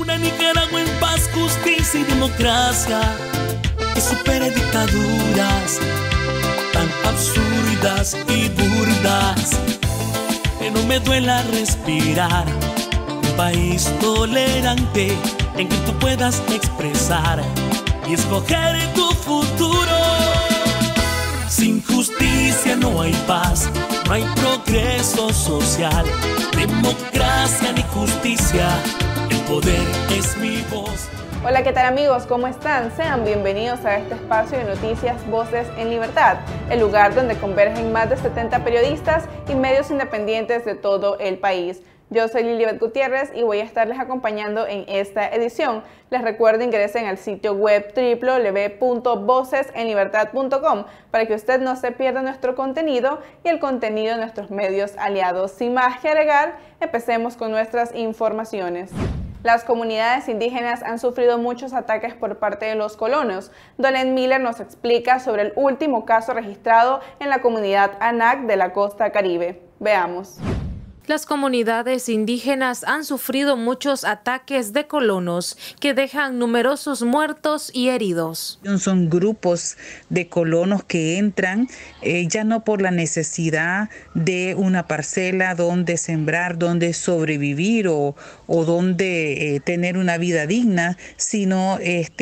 Una Nicaragua en paz, justicia y democracia, que supere dictaduras tan absurdas y burdas, que no me duela respirar. Un país tolerante en que tú puedas expresar y escoger tu futuro. Sin justicia no hay paz, no hay progreso social, democracia ni justicia, el poder es mi voz. Hola, ¿qué tal amigos? ¿Cómo están? Sean bienvenidos a este espacio de noticias Voces en Libertad, el lugar donde convergen más de 70 periodistas y medios independientes de todo el país. Yo soy Lilibet Gutiérrez y voy a estarles acompañando en esta edición. Les recuerdo ingresen al sitio web www.vocesenlibertad.com para que usted no se pierda nuestro contenido y el contenido de nuestros medios aliados. Sin más que agregar, empecemos con nuestras informaciones. Las comunidades indígenas han sufrido muchos ataques por parte de los colonos. Dolen Miller nos explica sobre el último caso registrado en la comunidad Anak de la costa Caribe. Veamos. Las comunidades indígenas han sufrido muchos ataques de colonos que dejan numerosos muertos y heridos. Son grupos de colonos que entran ya no por la necesidad de una parcela donde sembrar, donde sobrevivir o donde tener una vida digna, sino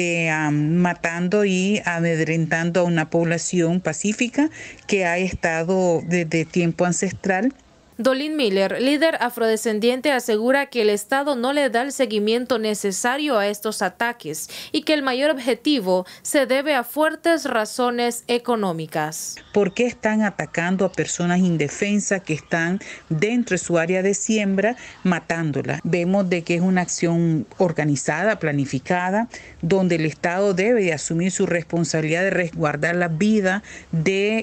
matando y amedrentando a una población pacífica que ha estado desde tiempo ancestral. Dolen Miller, líder afrodescendiente, asegura que el Estado no le da el seguimiento necesario a estos ataques y que el mayor objetivo se debe a fuertes razones económicas. ¿Por qué están atacando a personas indefensas que están dentro de su área de siembra, matándolas? Vemos de que es una acción organizada, planificada, donde el Estado debe de asumir su responsabilidad de resguardar la vida de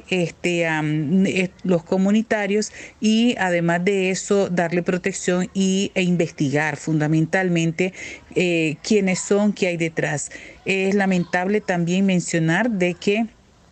los comunitarios y además de eso, darle protección e investigar fundamentalmente quiénes son, qué hay detrás. Es lamentable también mencionar de que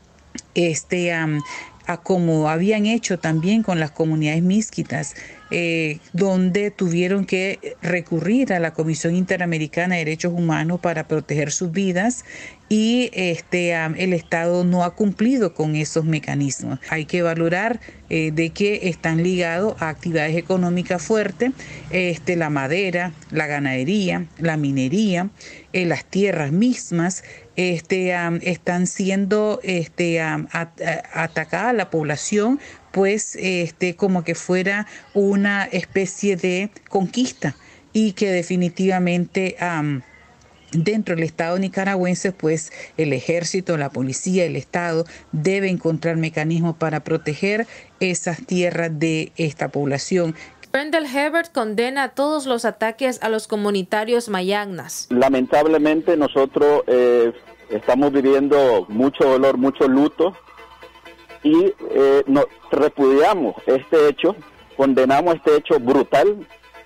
como habían hecho también con las comunidades misquitas, donde tuvieron que recurrir a la Comisión Interamericana de Derechos Humanos para proteger sus vidas y el Estado no ha cumplido con esos mecanismos. Hay que valorar de que están ligados a actividades económicas fuertes, la madera, la ganadería, la minería, las tierras mismas, están siendo atacada la población, pues como que fuera una especie de conquista y que definitivamente dentro del Estado nicaragüense, pues el ejército, la policía, el Estado debe encontrar mecanismos para proteger esas tierras de esta población. Rendell Hebert condena todos los ataques a los comunitarios mayagnas. Lamentablemente nosotros estamos viviendo mucho dolor, mucho luto y repudiamos este hecho, condenamos este hecho brutal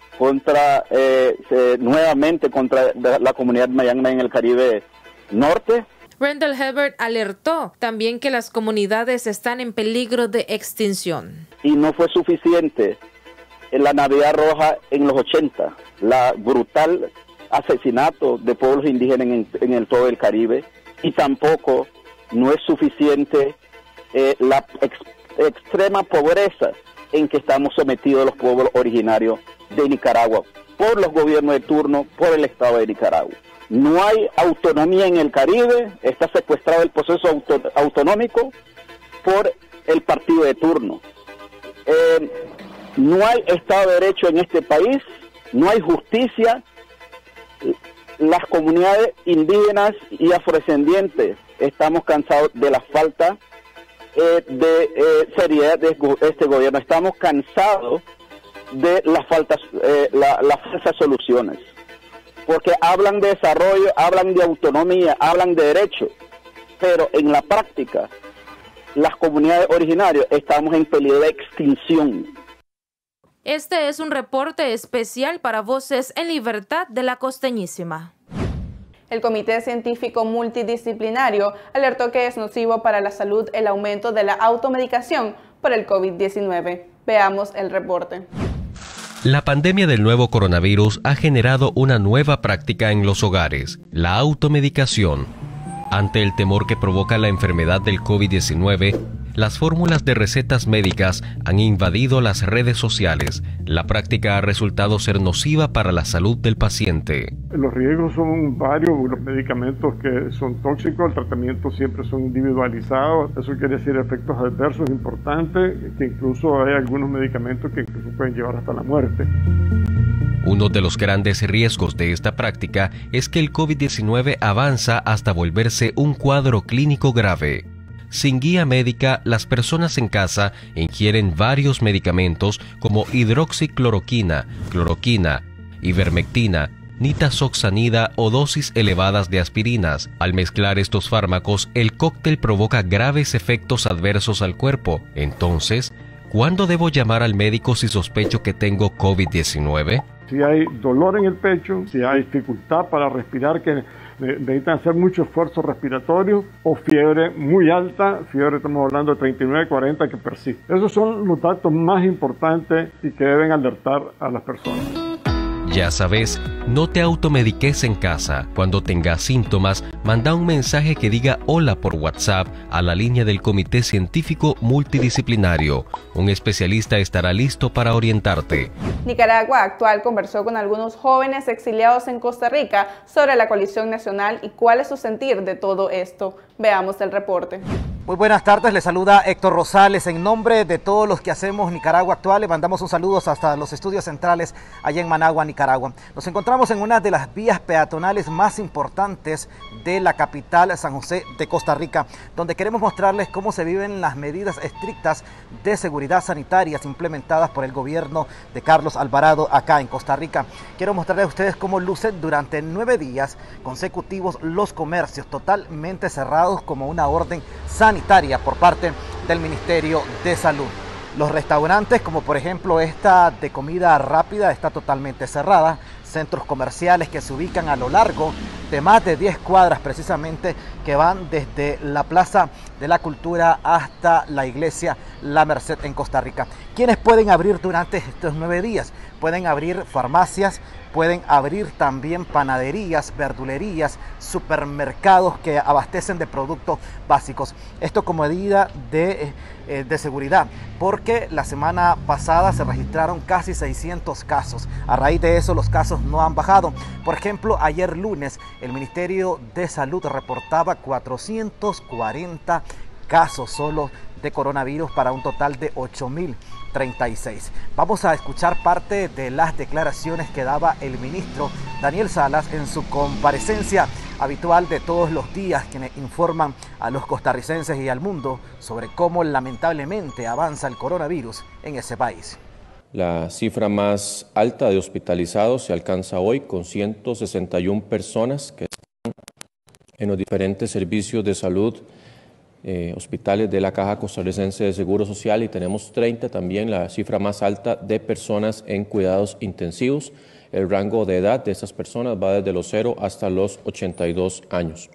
nuevamente contra la comunidad mayagna en el Caribe Norte. Rendell Hebert alertó también que las comunidades están en peligro de extinción. Y no fue suficiente en la Navidad Roja en los 80, la brutal asesinato de pueblos indígenas en todo el Caribe, y tampoco no es suficiente la extrema pobreza en que estamos sometidos los pueblos originarios de Nicaragua, por los gobiernos de turno, por el Estado de Nicaragua. No hay autonomía en el Caribe, está secuestrado el proceso autonómico por el partido de turno. No hay Estado de Derecho en este país, no hay justicia. Las comunidades indígenas y afrodescendientes estamos cansados de la falta de seriedad de este gobierno, estamos cansados de las falsas soluciones, porque hablan de desarrollo, hablan de autonomía, hablan de derechos, pero en la práctica las comunidades originarias estamos en peligro de extinción. Este es un reporte especial para Voces en Libertad de la Costeñísima. El Comité Científico Multidisciplinario alertó que es nocivo para la salud el aumento de la automedicación por el COVID-19. Veamos el reporte. La pandemia del nuevo coronavirus ha generado una nueva práctica en los hogares, la automedicación. Ante el temor que provoca la enfermedad del COVID-19, las fórmulas de recetas médicas han invadido las redes sociales. La práctica ha resultado ser nociva para la salud del paciente. Los riesgos son varios, los medicamentos que son tóxicos, el tratamiento siempre son individualizados. Eso quiere decir efectos adversos importantes, que incluso hay algunos medicamentos que incluso pueden llevar hasta la muerte. Uno de los grandes riesgos de esta práctica es que el COVID-19 avanza hasta volverse un cuadro clínico grave. Sin guía médica, las personas en casa ingieren varios medicamentos como hidroxicloroquina, cloroquina, ivermectina, nitazoxanida o dosis elevadas de aspirinas. Al mezclar estos fármacos, el cóctel provoca graves efectos adversos al cuerpo. Entonces, ¿cuándo debo llamar al médico si sospecho que tengo COVID-19? Si hay dolor en el pecho, si hay dificultad para respirar, que necesitan hacer mucho esfuerzo respiratorio, o fiebre muy alta, fiebre estamos hablando de 39, 40 que persiste. Esos son los datos más importantes y que deben alertar a las personas. Ya sabes, no te automediques en casa. Cuando tengas síntomas, manda un mensaje que diga hola por WhatsApp a la línea del Comité Científico Multidisciplinario. Un especialista estará listo para orientarte. Nicaragua Actual conversó con algunos jóvenes exiliados en Costa Rica sobre la coalición nacional y cuál es su sentir de todo esto. Veamos el reporte. Muy buenas tardes, les saluda Héctor Rosales. En nombre de todos los que hacemos Nicaragua Actual, le mandamos un saludo hasta los estudios centrales allá en Managua, Nicaragua. Nos encontramos en una de las vías peatonales más importantes de la capital, San José de Costa Rica, donde queremos mostrarles cómo se viven las medidas estrictas de seguridad sanitarias implementadas por el gobierno de Carlos Alvarado acá en Costa Rica. Quiero mostrarles a ustedes cómo lucen durante 9 días consecutivos los comercios totalmente cerrados como una orden sanitaria por parte del Ministerio de Salud. Los restaurantes, como por ejemplo esta de comida rápida, está totalmente cerrada. Centros comerciales que se ubican a lo largo de más de 10 cuadras precisamente, que van desde la Plaza de la Cultura hasta la Iglesia La Merced en Costa Rica. ¿Quiénes pueden abrir durante estos 9 días? Pueden abrir farmacias, pueden abrir también panaderías, verdulerías, supermercados que abastecen de productos básicos. Esto como medida de seguridad, porque la semana pasada se registraron casi 600 casos. A raíz de eso los casos no han bajado. Por ejemplo, ayer lunes el Ministerio de Salud reportaba 440 casos solo de coronavirus para un total de 8.036. Vamos a escuchar parte de las declaraciones que daba el ministro Daniel Salas en su comparecencia habitual de todos los días, quienes informan a los costarricenses y al mundo sobre cómo lamentablemente avanza el coronavirus en ese país. La cifra más alta de hospitalizados se alcanza hoy con 161 personas que están en los diferentes servicios de salud, hospitales de la Caja Costarricense de Seguro Social, y tenemos 30 también, la cifra más alta de personas en cuidados intensivos. El rango de edad de estas personas va desde los 0 hasta los 82 años.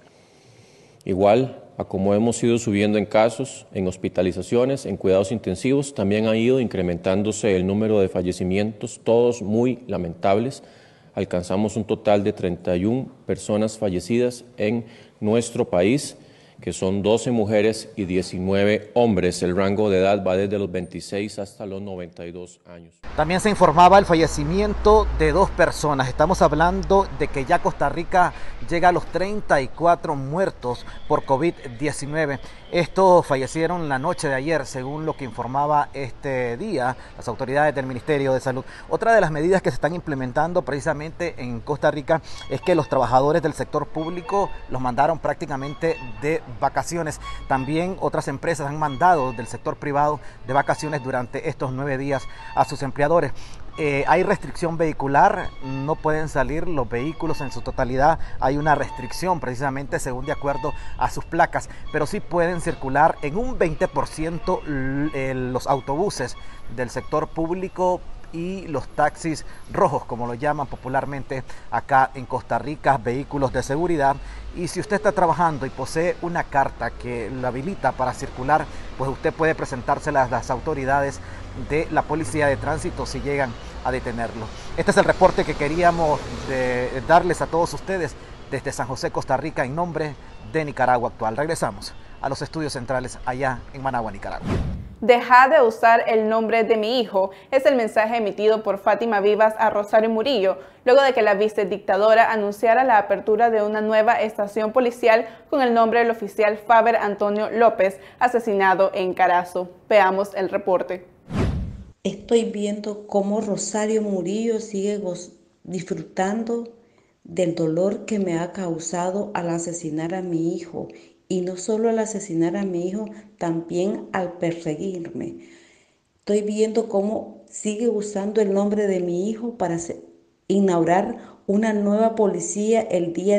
Igual a como hemos ido subiendo en casos, en hospitalizaciones, en cuidados intensivos, también ha ido incrementándose el número de fallecimientos, todos muy lamentables. Alcanzamos un total de 31 personas fallecidas en nuestro país, que son 12 mujeres y 19 hombres. El rango de edad va desde los 26 hasta los 92 años. También se informaba el fallecimiento de 2 personas. Estamos hablando de que ya Costa Rica llega a los 34 muertos por COVID-19. Estos fallecieron la noche de ayer, según lo que informaba este día las autoridades del Ministerio de Salud. Otra de las medidas que se están implementando precisamente en Costa Rica es que los trabajadores del sector público los mandaron prácticamente de vacaciones. También otras empresas han mandado del sector privado de vacaciones durante estos 9 días a sus empleadores. Hay restricción vehicular, no pueden salir los vehículos en su totalidad, hay una restricción precisamente según de acuerdo a sus placas, pero sí pueden circular en un 20% los autobuses del sector público y los taxis rojos, como lo llaman popularmente acá en Costa Rica, vehículos de seguridad. Y si usted está trabajando y posee una carta que lo habilita para circular, pues usted puede presentársela a las autoridades de la Policía de Tránsito si llegan a detenerlo. Este es el reporte que queríamos darles a todos ustedes desde San José, Costa Rica, en nombre de Nicaragua Actual. Regresamos a los estudios centrales allá en Managua, Nicaragua. Deja de usar el nombre de mi hijo, es el mensaje emitido por Fátima Vivas a Rosario Murillo, luego de que la vicedictadora anunciara la apertura de una nueva estación policial con el nombre del oficial Faber Antonio López, asesinado en Carazo. Veamos el reporte. Estoy viendo cómo Rosario Murillo sigue disfrutando del dolor que me ha causado al asesinar a mi hijo. Y no solo al asesinar a mi hijo, también al perseguirme. Estoy viendo cómo sigue usando el nombre de mi hijo para inaugurar una nueva policía el día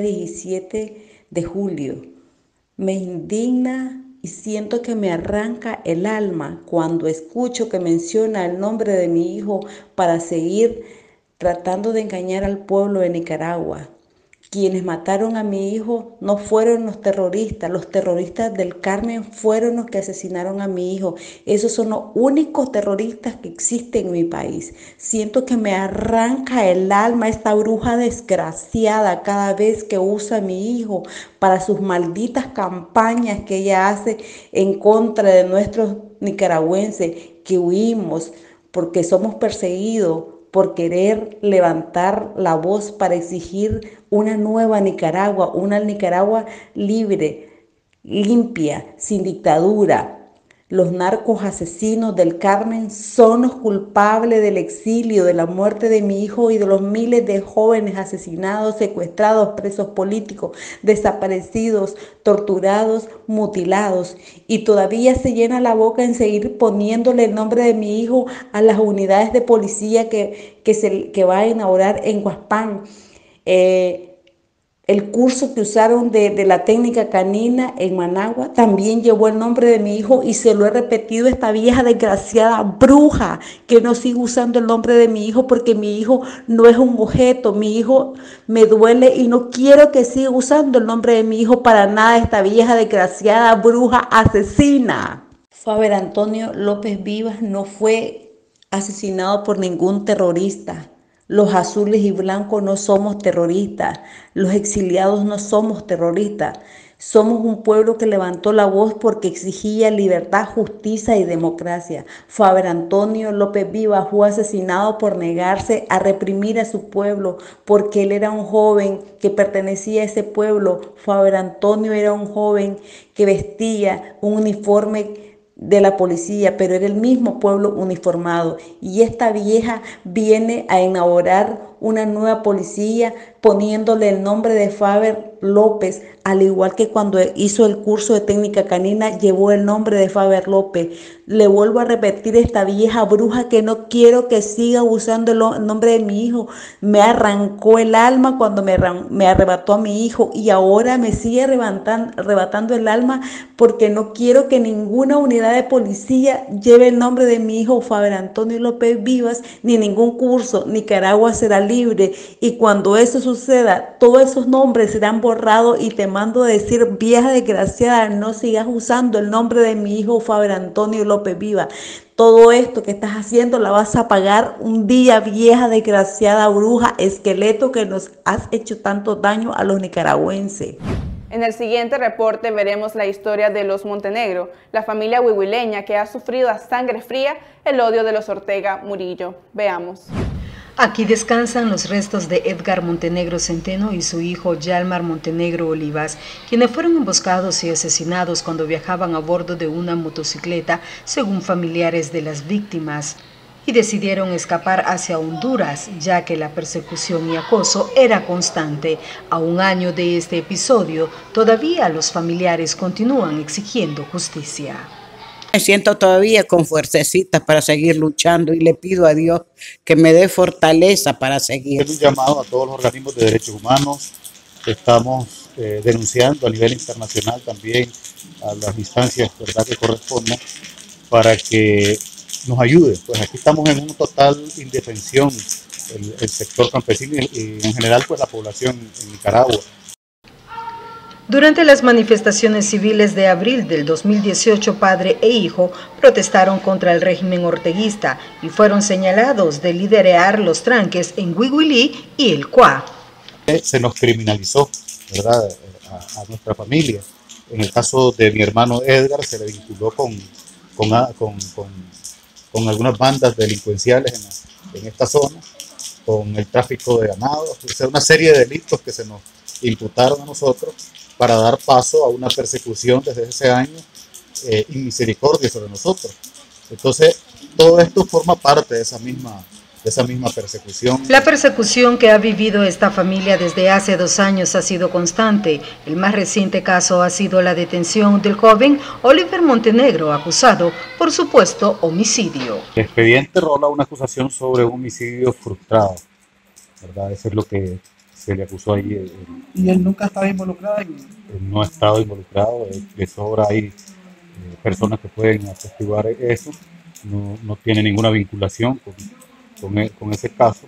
17 de julio. Me indigna y siento que me arranca el alma cuando escucho que menciona el nombre de mi hijo para seguir tratando de engañar al pueblo de Nicaragua. Quienes mataron a mi hijo no fueron los terroristas del Carmen fueron los que asesinaron a mi hijo. Esos son los únicos terroristas que existen en mi país. Siento que me arranca el alma esta bruja desgraciada cada vez que usa a mi hijo para sus malditas campañas que ella hace en contra de nuestros nicaragüenses que huimos porque somos perseguidos por querer levantar la voz para exigir una nueva Nicaragua, una Nicaragua libre, limpia, sin dictadura. Los narcos asesinos del Carmen son los culpables del exilio, de la muerte de mi hijo y de los miles de jóvenes asesinados, secuestrados, presos políticos, desaparecidos, torturados, mutilados. Y todavía se llena la boca en seguir poniéndole el nombre de mi hijo a las unidades de policía que va a inaugurar en Huaspán. El curso que usaron de la técnica canina en Managua también llevó el nombre de mi hijo y se lo he repetido a esta vieja desgraciada bruja que no sigue usando el nombre de mi hijo porque mi hijo no es un objeto, mi hijo me duele y no quiero que siga usando el nombre de mi hijo para nada esta vieja desgraciada bruja asesina. Faber Antonio López Vivas no fue asesinado por ningún terrorista. Los azules y blancos no somos terroristas, los exiliados no somos terroristas. Somos un pueblo que levantó la voz porque exigía libertad, justicia y democracia. Faber Antonio López Vivas fue asesinado por negarse a reprimir a su pueblo, porque él era un joven que pertenecía a ese pueblo. Faber Antonio era un joven que vestía un uniforme de la policía, pero era el mismo pueblo uniformado. Y esta vieja viene a inaugurar una nueva policía poniéndole el nombre de Faber López, al igual que cuando hizo el curso de técnica canina llevó el nombre de Faber López. Le vuelvo a repetir esta vieja bruja que no quiero que siga usando el nombre de mi hijo. Me arrancó el alma cuando me arrebató a mi hijo y ahora me sigue arrebatando el alma porque no quiero que ninguna unidad de policía lleve el nombre de mi hijo Faber Antonio López Vivas, ni ningún curso. Nicaragua será libre y cuando eso suceda, todos esos nombres serán borrados y te mando a decir, vieja desgraciada, no sigas usando el nombre de mi hijo Faber Antonio López Vivas. Todo esto que estás haciendo la vas a pagar un día, vieja desgraciada bruja, esqueleto que nos has hecho tanto daño a los nicaragüenses. En el siguiente reporte veremos la historia de los Montenegro, la familia huihuileña que ha sufrido a sangre fría el odio de los Ortega Murillo. Veamos. Aquí descansan los restos de Edgar Montenegro Centeno y su hijo Yalmar Montenegro Olivas, quienes fueron emboscados y asesinados cuando viajaban a bordo de una motocicleta, según familiares de las víctimas, y decidieron escapar hacia Honduras, ya que la persecución y acoso era constante. A un año de este episodio, todavía los familiares continúan exigiendo justicia. Me siento todavía con fuercecitas para seguir luchando y le pido a Dios que me dé fortaleza para seguir. Es un llamado a todos los organismos de derechos humanos. Estamos denunciando a nivel internacional también a las instancias, ¿verdad?, que correspondan para que nos ayude. Pues aquí estamos en una total indefensión, el sector campesino y en general pues la población en Nicaragua. Durante las manifestaciones civiles de abril del 2018, padre e hijo protestaron contra el régimen orteguista y fueron señalados de liderar los tranques en Huihuilí y el Cuá. Se nos criminalizó, ¿verdad?, a nuestra familia. En el caso de mi hermano Edgar, se le vinculó con algunas bandas delincuenciales en esta zona, con el tráfico de ganado, o sea, una serie de delitos que se nos imputaron a nosotros para dar paso a una persecución desde ese año y misericordia sobre nosotros. Entonces, todo esto forma parte de esa misma persecución. La persecución que ha vivido esta familia desde hace 2 años ha sido constante. El más reciente caso ha sido la detención del joven Oliver Montenegro, acusado por supuesto homicidio. El expediente rola una acusación sobre un homicidio frustrado, ¿verdad? Eso es lo que se le acusó ahí. ¿Y él nunca estaba involucrado? Él no ha estado involucrado, de sobra hay personas que pueden atestiguar eso, no tiene ninguna vinculación con ese caso,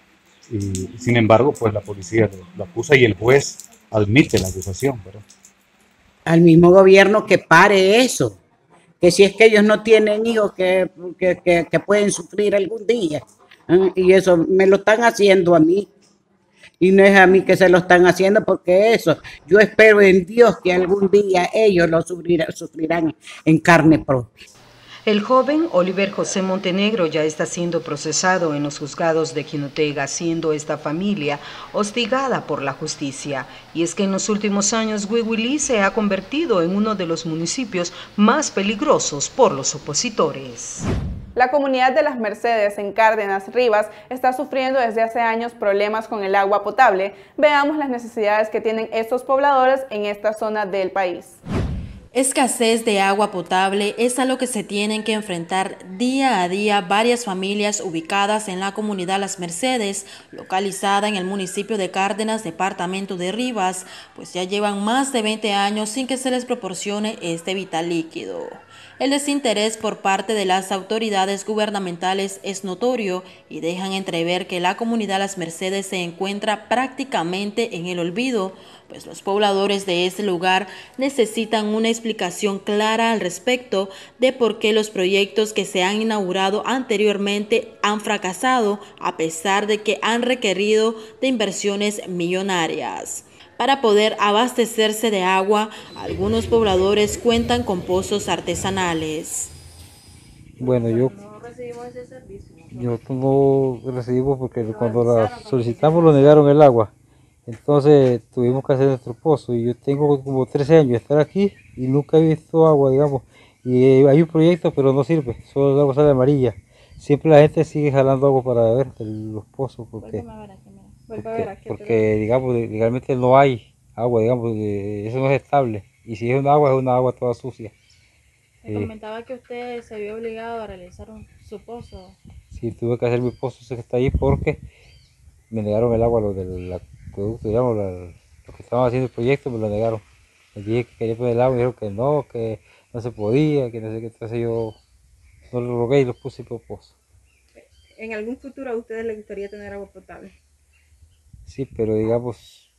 y sin embargo pues la policía lo acusa y el juez admite la acusación, ¿verdad? Al mismo gobierno que pare eso, que si es que ellos no tienen hijos que pueden sufrir algún día, y eso me lo están haciendo a mí. Y no es a mí que se lo están haciendo, porque eso, yo espero en Dios que algún día ellos lo sufrirán en carne propia. El joven Oliver José Montenegro ya está siendo procesado en los juzgados de Jinotega, siendo esta familia hostigada por la justicia. Y es que en los últimos años Huihuilí se ha convertido en uno de los municipios más peligrosos por los opositores. La comunidad de Las Mercedes en Cárdenas, Rivas, está sufriendo desde hace años problemas con el agua potable. Veamos las necesidades que tienen estos pobladores en esta zona del país. Escasez de agua potable es a lo que se tienen que enfrentar día a día varias familias ubicadas en la comunidad Las Mercedes, localizada en el municipio de Cárdenas, departamento de Rivas, pues ya llevan más de 20 años sin que se les proporcione este vital líquido. El desinterés por parte de las autoridades gubernamentales es notorio y dejan entrever que la comunidad Las Mercedes se encuentra prácticamente en el olvido, pues los pobladores de este lugar necesitan una explicación clara al respecto de por qué los proyectos que se han inaugurado anteriormente han fracasado, a pesar de que han requerido de inversiones millonarias. Para poder abastecerse de agua, algunos pobladores cuentan con pozos artesanales. Bueno, yo no recibimos porque cuando la solicitamos lo negaron el agua. Entonces tuvimos que hacer nuestro pozo y yo tengo como 13 años de estar aquí y nunca he visto agua, digamos. Y hay un proyecto pero no sirve, solo el agua sale amarilla. Siempre la gente sigue jalando agua para beber de los pozos porque digamos, legalmente no hay agua, digamos, eso no es estable. Y si es un agua toda sucia. Me comentaba que usted se vio obligado a realizar su pozo. Sí, tuve que hacer mi pozo que está ahí porque me negaron el agua, los del acueducto, digamos, los que estaban haciendo el proyecto me lo negaron. Les dije que quería poner el agua y dijeron que no se podía, que no sé qué, entonces yo no lo rogué y lo puse por pozo. ¿En algún futuro a ustedes les gustaría tener agua potable? Sí, pero digamos,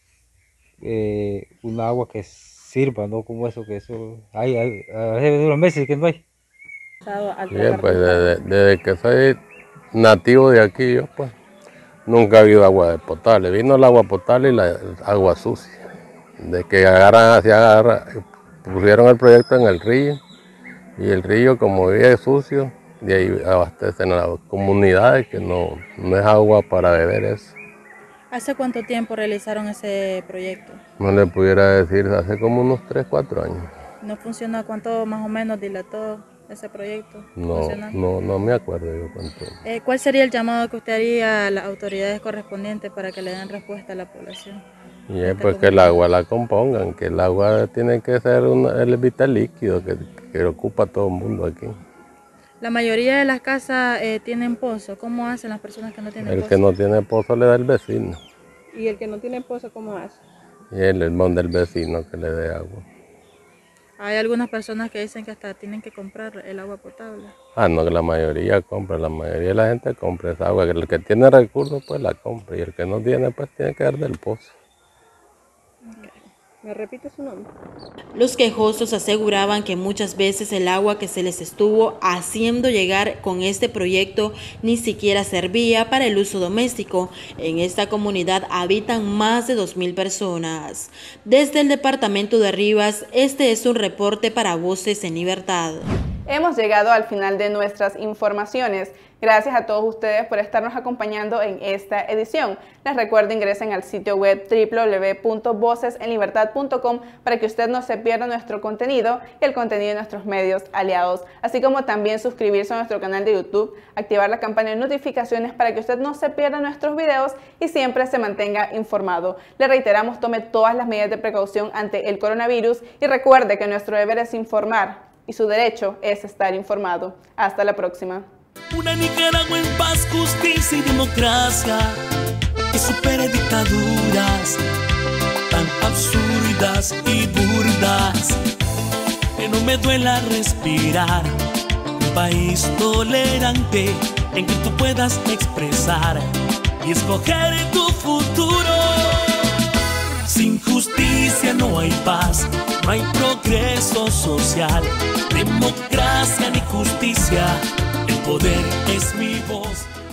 un agua que sirva, no como eso, que eso hay a veces de unos meses que no hay. Bien, pues desde que soy nativo de aquí, yo pues nunca ha habido agua potable. Vino el agua potable y la agua sucia. De que pusieron el proyecto en el río, y el río como vive sucio, de ahí abastecen a las comunidades que no es agua para beber eso. ¿Hace cuánto tiempo realizaron ese proyecto? No le pudiera decir, hace como unos 3, 4 años. ¿No funciona? ¿Cuánto más o menos dilató ese proyecto? No me acuerdo yo cuánto. ¿Cuál sería el llamado que usted haría a las autoridades correspondientes para que le den respuesta a la población? Y es pues que el agua la compongan, que el agua tiene que ser el vital líquido que ocupa a todo el mundo aquí. La mayoría de las casas tienen pozo. ¿Cómo hacen las personas que no tienen pozo? El que no tiene pozo le da el vecino. ¿Y el que no tiene pozo cómo hace? Y el hermano del vecino que le dé agua. Hay algunas personas que dicen que hasta tienen que comprar el agua potable. No, que la mayoría compra, la mayoría de la gente compra esa agua. Que el que tiene recursos pues la compra y el que no tiene pues tiene que dar del pozo. ¿Me repite su nombre? Los quejosos aseguraban que muchas veces el agua que se les estuvo haciendo llegar con este proyecto ni siquiera servía para el uso doméstico. En esta comunidad habitan más de 2,000 personas. Desde el departamento de Rivas, este es un reporte para Voces en Libertad. Hemos llegado al final de nuestras informaciones. Gracias a todos ustedes por estarnos acompañando en esta edición. Les recuerdo ingresen al sitio web www.vocesenlibertad.com para que usted no se pierda nuestro contenido y el contenido de nuestros medios aliados, así como también suscribirse a nuestro canal de YouTube, activar la campana de notificaciones para que usted no se pierda nuestros videos y siempre se mantenga informado. Le reiteramos, tome todas las medidas de precaución ante el coronavirus y recuerde que nuestro deber es informar y su derecho es estar informado. Hasta la próxima. Una Nicaragua en paz, justicia y democracia que supere dictaduras tan absurdas y burdas, que no me duela respirar. Un país tolerante en que tú puedas expresar y escoger tu futuro. Sin justicia no hay paz, no hay progreso social, democracia ni justicia. El poder es mi voz.